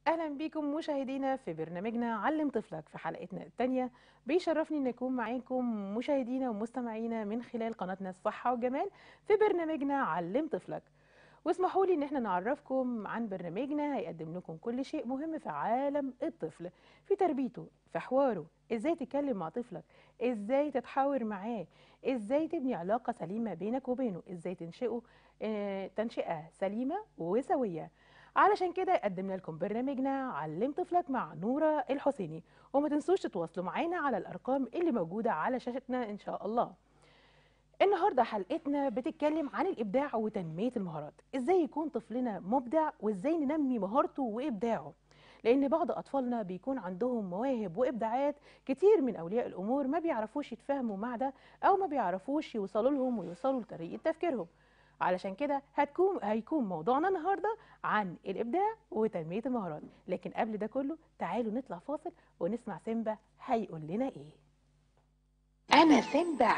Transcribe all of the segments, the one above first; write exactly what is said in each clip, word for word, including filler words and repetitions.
أهلا بيكم مشاهدينا في برنامجنا علم طفلك. في حلقتنا الثانية بيشرفني أن أكون معاكم مشاهدينا ومستمعينا من خلال قناتنا الصحة والجمال في برنامجنا علم طفلك. واسمحوا لي ان احنا نعرفكم عن برنامجنا هيقدم لكم كل شيء مهم في عالم الطفل، في تربيته، في حواره، ازاي تتكلم مع طفلك، ازاي تتحاور معاه، ازاي تبني علاقة سليمة بينك وبينه، ازاي تنشئه آه، تنشئة سليمة وسوية. علشان كده قدمنا لكم برنامجنا علم طفلك مع نورة الحسيني. وما تنسوش تتواصلوا معانا على الأرقام اللي موجودة على شاشتنا إن شاء الله. النهارده حلقتنا بتتكلم عن الابداع وتنميه المهارات، ازاي يكون طفلنا مبدع وازاي ننمي مهارته وابداعه. لان بعض اطفالنا بيكون عندهم مواهب وابداعات كتير من اولياء الامور ما بيعرفوش يتفاهموا مع ده، او ما بيعرفوش يوصلوا لهم ويوصلوا لطريقه تفكيرهم. علشان كده هتكون هيكون موضوعنا النهارده عن الابداع وتنميه المهارات. لكن قبل ده كله تعالوا نطلع فاصل ونسمع سيمبا هيقول لنا ايه. أنا سيمبا.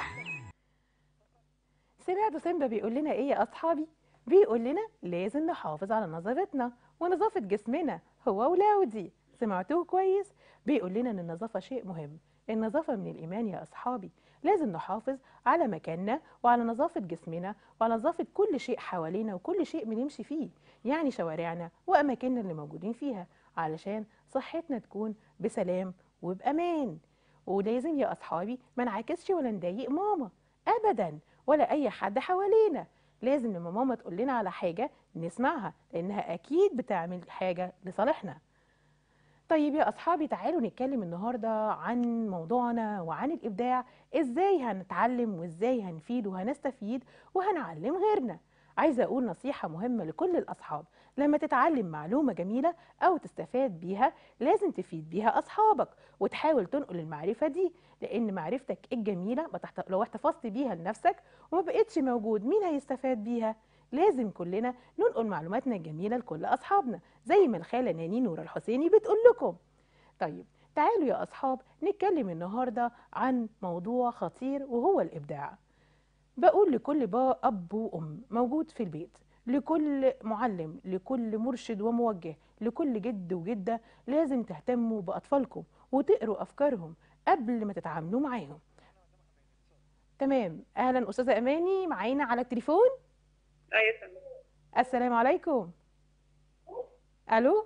سمعتوا سيمبا بيقول لنا ايه يا اصحابي؟ بيقول لنا لازم نحافظ على نظافتنا ونظافة جسمنا هو ولاودي. سمعتوه كويس؟ بيقول لنا ان النظافة شيء مهم. النظافة من الإيمان يا أصحابي. لازم نحافظ على مكاننا وعلى نظافة جسمنا وعلى نظافة كل شيء حوالينا وكل شيء بنمشي فيه، يعني شوارعنا وأماكننا اللي موجودين فيها، علشان صحتنا تكون بسلام وبأمان. ولازم يا أصحابي ما نعاكسش ولا نضايق ماما أبداً، ولا اي حد حوالينا. لازم لما ماما تقول لنا على حاجه نسمعها، لانها اكيد بتعمل حاجه لصالحنا. طيب يا اصحابي تعالوا نتكلم النهارده عن موضوعنا وعن الابداع، ازاي هنتعلم وازاي هنفيد وهنستفيد وهنعلم غيرنا. عايزه اقول نصيحه مهمه لكل الاصحاب: لما تتعلم معلومه جميله او تستفاد بيها لازم تفيد بيها اصحابك وتحاول تنقل المعرفه دي، لان معرفتك الجميله ما تحت... لو احتفظت بيها لنفسك وما بقتش موجود مين هيستفاد بيها؟ لازم كلنا ننقل معلوماتنا الجميله لكل اصحابنا زي ما الخاله ناني نور الحسيني بتقول لكم. طيب تعالوا يا أصحاب نتكلم النهاردة عن موضوع خطير وهو الإبداع. بقول لكل با أب وأم موجود في البيت، لكل معلم، لكل مرشد وموجه، لكل جد وجدة، لازم تهتموا بأطفالكم وتقروا أفكارهم قبل ما تتعاملوا معاهم. تمام، أهلا أستاذة أماني معانا على التليفون. ايوه يا فندم. السلام عليكم. ألو.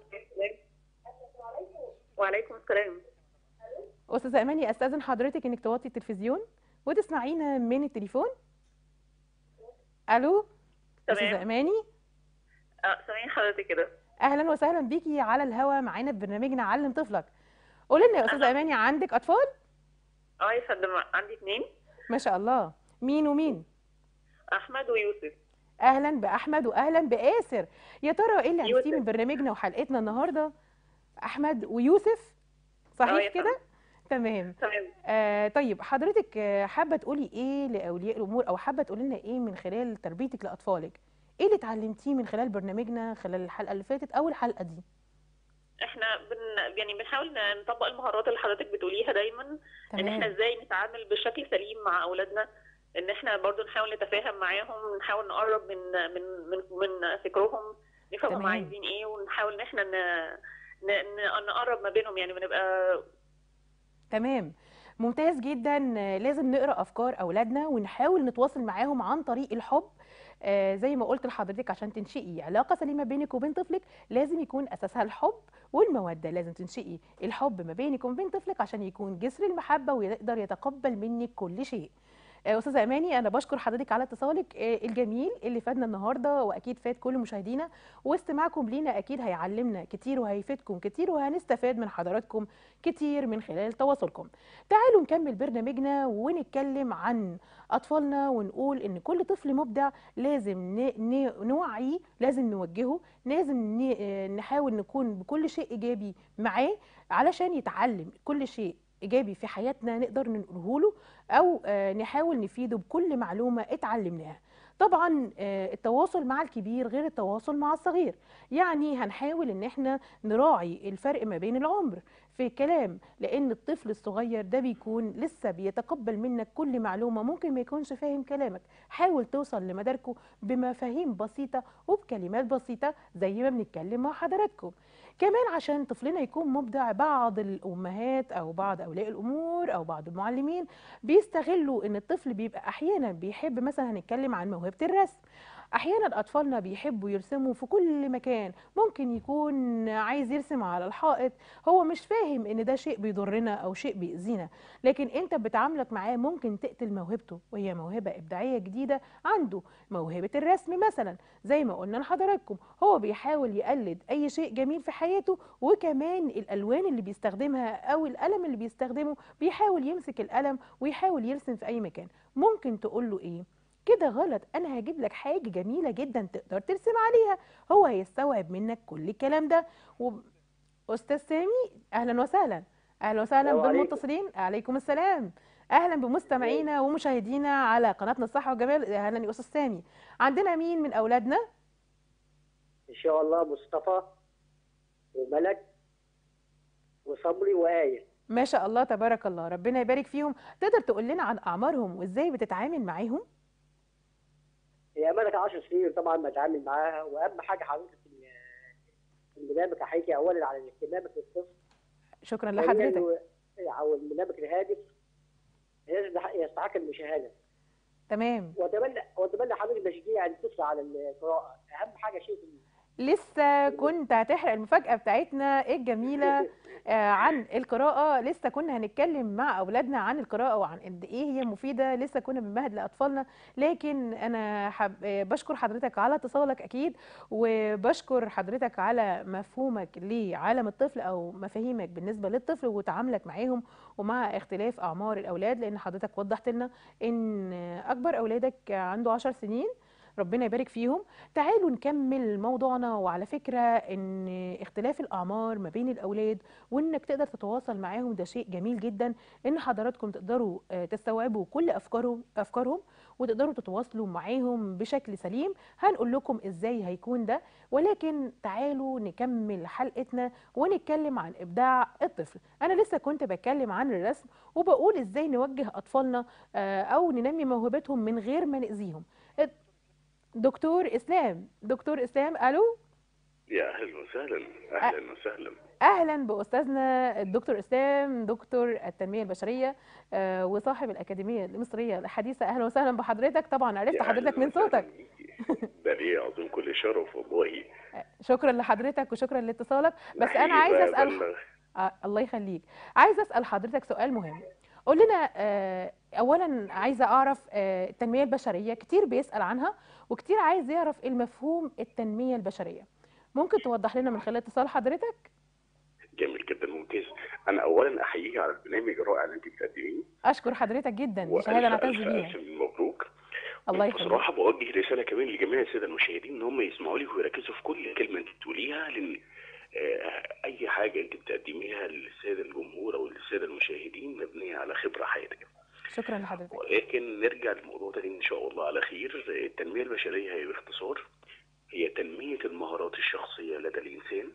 وعليكم السلام. أستاذة أماني أستاذن حضرتك إنك توطي التلفزيون وتسمعينا من التليفون. الو. استاذه تمام. اماني، اه سامعين حضرتك كده. اهلا وسهلا بيكي على الهوا معانا في برنامجنا علم طفلك. قولي لنا يا استاذه اهلا. اماني، عندك اطفال؟ اه يا فندم عندي اتنين، ما شاء الله. مين ومين؟ احمد ويوسف. اهلا باحمد واهلا باسر. يا ترى ايه اللي عرفتيه من يوسف. برنامجنا وحلقتنا النهارده؟ احمد ويوسف، اه صحيح يا كده؟ فندم. تمام. تمام. آه طيب حضرتك آه، حابه تقولي ايه لاولياء الامور، او حابه تقولي لنا ايه من خلال تربيتك لاطفالك؟ ايه اللي اتعلمتيه من خلال برنامجنا خلال الحلقه اللي فاتت او الحلقه دي؟ احنا بن يعني بنحاول نطبق المهارات اللي حضرتك بتقوليها دايما، ان احنا تمام. ازاي نتعامل بشكل سليم مع اولادنا، ان احنا برضو نحاول نتفاهم معاهم، نحاول نقرب من من من, من فكرهم، نفهم هم تمام. عايزين ايه، ونحاول ان احنا ن... ن... ن- نقرب ما بينهم، يعني بنبقى. تمام، ممتاز جدا. آه، لازم نقرا افكار اولادنا ونحاول نتواصل معاهم عن طريق الحب. آه، زي ما قلت لحضرتك عشان تنشئي علاقه سليمه بينك وبين طفلك لازم يكون اساسها الحب والموده. لازم تنشئي الحب ما بينك وبين طفلك عشان يكون جسر المحبه ويقدر يتقبل منك كل شيء. آه، استاذه اماني انا بشكر حضرتك على اتصالك آه، الجميل اللي فادنا النهارده واكيد فاد كل مشاهدينا، واستماعكم لينا اكيد هيعلمنا كتير وهيفيدكم كتير وهنستفاد من حضراتكم كتير من خلال تواصلكم. تعالوا نكمل برنامجنا ونتكلم عن اطفالنا ونقول ان كل طفل مبدع لازم ن- ن- نوعيه، لازم نوجهه، لازم ن- آه، نحاول نكون بكل شيء ايجابي معاه علشان يتعلم كل شيء ايجابي في حياتنا نقدر نقوله له، او آه، نحاول نفيده بكل معلومه اتعلمناها. طبعا آه، التواصل مع الكبير غير التواصل مع الصغير، يعني هنحاول ان احنا نراعي الفرق ما بين العمر. في كلام، لان الطفل الصغير ده بيكون لسه بيتقبل منك كل معلومه، ممكن ما يكونش فاهم كلامك. حاول توصل لمداركه بمفاهيم بسيطه وبكلمات بسيطه زي ما بنتكلم مع حضراتكم. كمان عشان طفلنا يكون مبدع، بعض الامهات او بعض اولياء الامور او بعض المعلمين بيستغلوا ان الطفل بيبقى احيانا بيحب، مثلا هنتكلم عن موهبه الرسم. احيانا اطفالنا بيحبوا يرسموا في كل مكان، ممكن يكون عايز يرسم على الحائط، هو مش فاهم ان ده شيء بيضرنا او شيء بيأذينا، لكن انت بتعاملك معاه ممكن تقتل موهبته، وهي موهبة ابداعية جديدة عنده. موهبة الرسم مثلا، زي ما قلنا لحضراتكم، هو بيحاول يقلد اي شيء جميل في حياته، وكمان الالوان اللي بيستخدمها او القلم اللي بيستخدمه بيحاول يمسك القلم ويحاول يرسم في اي مكان. ممكن تقول له ايه؟ كده غلط، انا هجيب لك حاجه جميله جدا تقدر ترسم عليها. هو هيستوعب منك كل الكلام ده. واستاذ سامي، اهلا وسهلا. اهلا وسهلا السلام عليكم. بالمتصلين. عليكم السلام. اهلا ازيك؟ بمستمعينا ومشاهدينا على قناتنا الصحه والجمال. اهلا يا استاذ سامي. عندنا مين من اولادنا؟ ان شاء الله مصطفى وملك وصبري وآية. ما شاء الله تبارك الله، ربنا يبارك فيهم. تقدر تقول لنا عن اعمارهم وازاي بتتعامل معاهم؟ هي ملك عشر سنين طبعا بتعامل معاها، واهم حاجه حضرتك في في البرنامج هحكي اولا على اهتمامك بالطفل. شكرا ثانيا لحضرتك. او البرنامج الهادف يستحق يستحق المشاهده. تمام. واتمنى واتمنى حضرتك تشجيع الطفل على القراءه، اهم حاجه شيء في لسه كنت هتحرق المفاجأة بتاعتنا الجميلة آه، عن القراءة. لسه كنا هنتكلم مع أولادنا عن القراءة وعن قد إيه هي مفيدة، لسه كنا بنمهد لأطفالنا. لكن أنا حب آه، بشكر حضرتك على اتصالك أكيد، وبشكر حضرتك على مفهومك لعالم الطفل أو مفاهيمك بالنسبة للطفل وتعاملك معاهم ومع اختلاف أعمار الأولاد، لأن حضرتك وضحت لنا إن أكبر أولادك عنده عشر سنين، ربنا يبارك فيهم. تعالوا نكمل موضوعنا. وعلى فكرة ان اختلاف الأعمار ما بين الأولاد وانك تقدر تتواصل معاهم ده شيء جميل جدا، ان حضراتكم تقدروا آه، تستوعبوا كل أفكارهم أفكارهم وتقدروا تتواصلوا معاهم بشكل سليم. هنقول لكم ازاي هيكون ده، ولكن تعالوا نكمل حلقتنا ونتكلم عن إبداع الطفل. أنا لسه كنت بتكلم عن الرسم وبقول ازاي نوجه أطفالنا آه، أو ننمي موهبتهم من غير ما نأذيهم. دكتور اسلام، دكتور اسلام، الو. يا اهلا وسهلا. أ- اهلا وسهلا. اهلا باستاذنا الدكتور اسلام، دكتور التنميه البشريه آه، وصاحب الاكاديميه المصريه الحديثه. اهلا وسهلا بحضرتك. طبعا عرفت يا حضرتك اهلا من وسهلا صوتك. بيكي. ده ليه عظيم كل شرف والله. شكرا لحضرتك وشكرا لاتصالك. بس انا نحيي عايزه بقى اسال بلغ. آه، الله يخليك. عايزه اسال حضرتك سؤال مهم. قول لنا آه، اولا عايزه اعرف آه، التنميه البشريه كتير بيسال عنها، وكتير عايز يعرف المفهوم التنميه البشريه. ممكن توضح لنا من خلال اتصال حضرتك؟ جميل جدا، ممتاز. انا اولا احييك على البرنامج الرائع اللي انت بتقدميه، اشكر حضرتك جدا، دي والف شهاده نعتز الف بيها. الف مبروك. الله يخليك. بصراحه بوجه رساله كمان لجميع الساده المشاهدين ان هم يسمعوا لي ويركزوا في كل كلمه انت بتقوليها، لان آه، اي حاجه انت بتقدميها للساده الجمهور او للساده المشاهدين مبنيه على خبره حياتك. شكرا لحضرتك. ولكن نرجع للموضوع ده ان شاء الله على خير. التنميه البشريه هي باختصار هي تنميه المهارات الشخصيه لدى الانسان،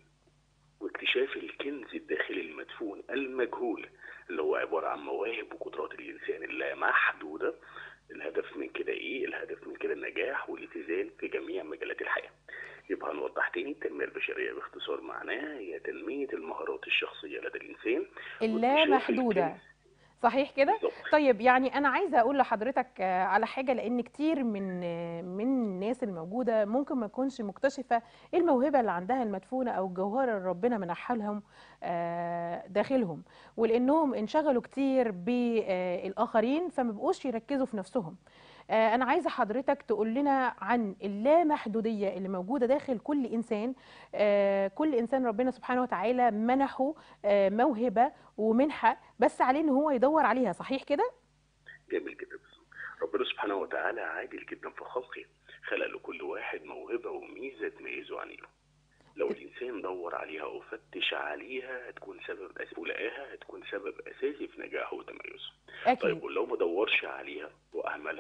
واكتشاف الكنز الداخلي المدفون المجهول اللي هو عباره عن مواهب وقدرات الانسان اللامحدوده. الهدف من كده ايه؟ الهدف من كده النجاح والاتزان في جميع مجالات الحياه. يبقى هنوضح تاني، التنميه البشريه باختصار معناها هي تنميه المهارات الشخصيه لدى الانسان اللامحدوده، صحيح كده؟ بالظبط. طيب يعني انا عايزه اقول لحضرتك آه، على حاجه، لان كتير من آه، من الناس الموجوده ممكن ما تكونش مكتشفه ايه الموهبه اللي عندها المدفونه او الجوهره اللي ربنا منحها لهم آه، داخلهم، ولانهم انشغلوا كتير بالاخرين فما بقوش يركزوا في نفسهم. آه، انا عايزه حضرتك تقول لنا عن اللامحدوديه اللي موجوده داخل كل انسان. آه، كل انسان ربنا سبحانه وتعالى منحه آه، موهبه ومنحه، بس عليه ان هو يدور عليها، صحيح كده؟ جميل جدا. ربنا سبحانه وتعالى عادل جدا في خلقه، خلق لكل واحد موهبه وميزه تميزه عن غيره. لو الانسان دور عليها وفتش عليها هتكون سبب اساسي، ولقاها هتكون سبب اساسي في نجاحه وتميزه. اكيد. طيب ولو ما دورش عليها واهملها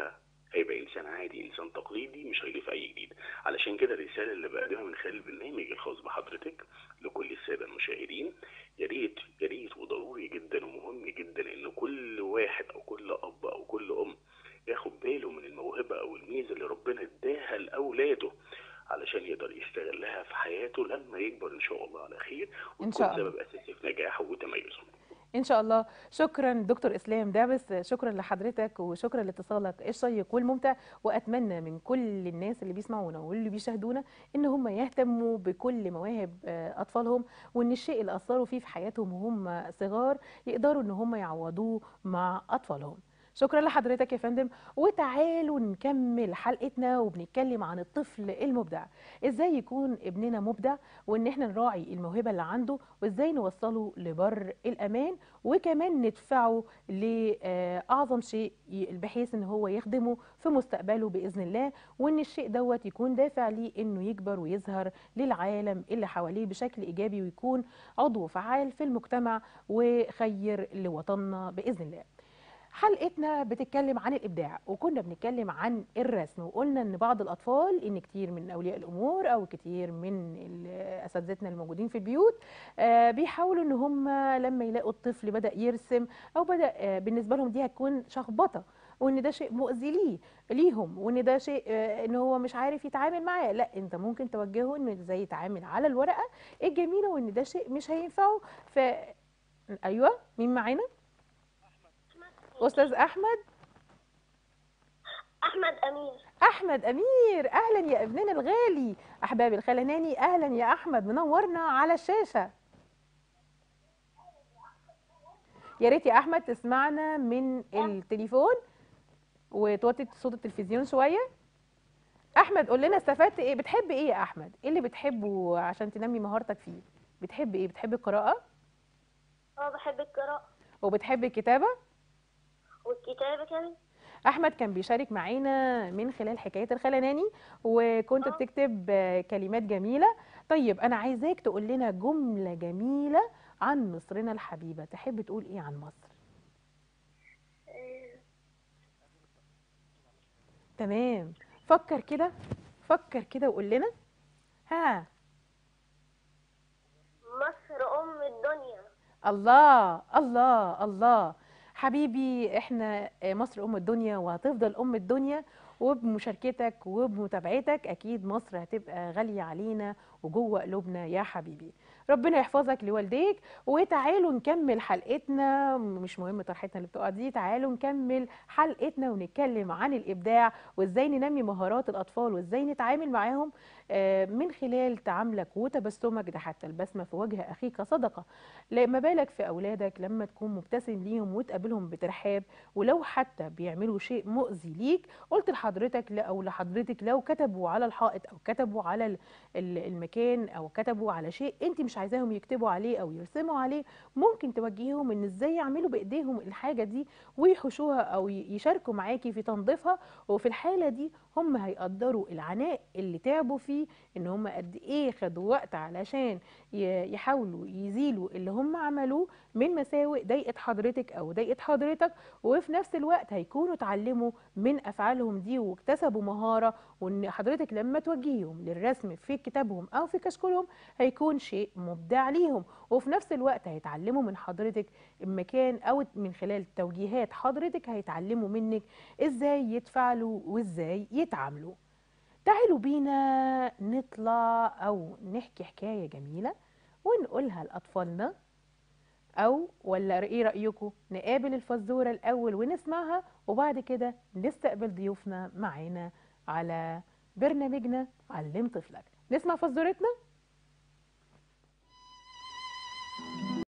هيبقى انسان عادي، انسان تقليدي، مش هيضيف اي جديد. علشان كده الرساله اللي بقدمها من خلال البرنامج الخاص بحضرتك لكل الساده المشاهدين، يا ريت يا ريت وضروري جدا ومهم جدا ان كل واحد او كل اب او كل ام ياخد باله من الموهبه او الميزه اللي ربنا اداها لاولاده، علشان يقدر يستغلها في حياته لما يكبر ان شاء الله على خير، ان وتكون شاء الله سبب اساسي في نجاحه وتميزه. ان شاء الله. شكرا دكتور اسلام دعبس، شكرا لحضرتك وشكرا لاتصالك الشيق والممتع، واتمنى من كل الناس اللي بيسمعونا واللي بيشاهدونا ان هم يهتموا بكل مواهب آه، اطفالهم، وان الشيء اللي اثروا فيه في حياتهم وهم صغار يقدروا ان هم يعوضوه مع اطفالهم. شكرا لحضرتك يا فندم. وتعالوا نكمل حلقتنا وبنتكلم عن الطفل المبدع، ازاي يكون ابننا مبدع، وان احنا نراعي الموهبة اللي عنده، وازاي نوصله لبر الامان، وكمان ندفعه لأعظم شيء ي- بحيث ان هو يخدمه في مستقبله بإذن الله، وان الشيء دوت يكون دافع ليه انه يكبر ويظهر للعالم اللي حواليه بشكل ايجابي، ويكون عضو فعال في المجتمع وخير لوطننا بإذن الله. حلقتنا بتتكلم عن الإبداع، وكنا بنتكلم عن الرسم، وقلنا إن بعض الأطفال، إن كتير من أولياء الأمور أو كتير من ال- أساتذتنا الموجودين في البيوت آه، بيحاولوا إن هم لما يلاقوا الطفل بدأ يرسم أو بدأ آه، بالنسبة لهم دي هتكون شخبطة، وإن ده شيء مؤذي ليه ليهم، وإن ده شيء آه، إن هو مش عارف يتعامل معاه. لا، أنت ممكن توجهه إنه إزاي يتعامل على الورقة الجميلة، وإن ده شيء مش هينفعه. ف أيوه، مين معانا؟ أستاذ أحمد. أحمد أمير. احمد امير، اهلا يا ابننا الغالي. احبابي الخلناني، اهلا يا احمد، منورنا على الشاشه. يا ريت يا احمد تسمعنا من التليفون وتوطي صوت التلفزيون شويه. احمد قول لنا استفدت ايه، بتحب ايه يا احمد، ايه اللي بتحبه عشان تنمي مهارتك فيه؟ بتحب ايه؟ بتحب القراءه اه، بحب القراءة وبتحب الكتابه؟ والكتابة كمان. احمد كان بيشارك معانا من خلال حكايه الخلناني، وكنت آه. بتكتب آه، كلمات جميله. طيب انا عايزاك تقول لنا جمله جميله عن مصرنا الحبيبه، تحب تقول ايه عن مصر؟ آه، تمام، فكر كده، فكر كده وقول لنا. ها. مصر أم الدنيا. الله الله الله، حبيبي احنا مصر ام الدنيا وهتفضل ام الدنيا، وبمشاركتك وبمتابعتك اكيد مصر هتبقى غاليه علينا وجوه قلوبنا يا حبيبي. ربنا يحفظك لوالديك. وتعالوا نكمل حلقتنا، مش مهم طرحتنا اللي بتقع دي، تعالوا نكمل حلقتنا ونتكلم عن الابداع وازاي ننمي مهارات الاطفال وازاي نتعامل معاهم آه، من خلال تعاملك وتبسمك، ده حتى البسمه في وجه اخيك صدقه. لا، ما بالك في اولادك لما تكون مبتسم ليهم وتقابلهم بترحاب، ولو حتى بيعملوا شيء مؤذي ليك، قلت لحضرتك لا او لحضرتك لو كتبوا على الحائط او كتبوا على ال- ال- المكان او كتبوا على شيء انت مش عايزاهم يكتبوا عليه او يرسموا عليه، ممكن توجهيهم ان ازاي يعملوا بايديهم الحاجه دي ويحشوها او ي- يشاركوا معاكي في تنظيفها. وفي الحاله دي هم هيقدروا العناء اللي تعبوا فيه، ان هم قد ايه خدوا وقت علشان ي- يحاولوا يزيلوا اللي هم عملوه من مساوئ ضايقت حضرتك او ضايقت حضرتك، وفي نفس الوقت هيكونوا اتعلموا من افعالهم دي واكتسبوا مهاره، وان حضرتك لما توجهيهم للرسم في كتابهم او في كشكولهم هيكون شيء مبدع ليهم، وفي نفس الوقت هيتعلموا من حضرتك المكان او من خلال توجيهات حضرتك هيتعلموا منك ازاي يتفاعلوا وازاي يتعاملوا. تعالوا بينا نطلع او نحكي حكايه جميله ونقولها لاطفالنا، او ولا ايه رايكم نقابل الفزوره الاول ونسمعها وبعد كده نستقبل ضيوفنا معانا على برنامجنا علم طفلك. نسمع فزورتنا.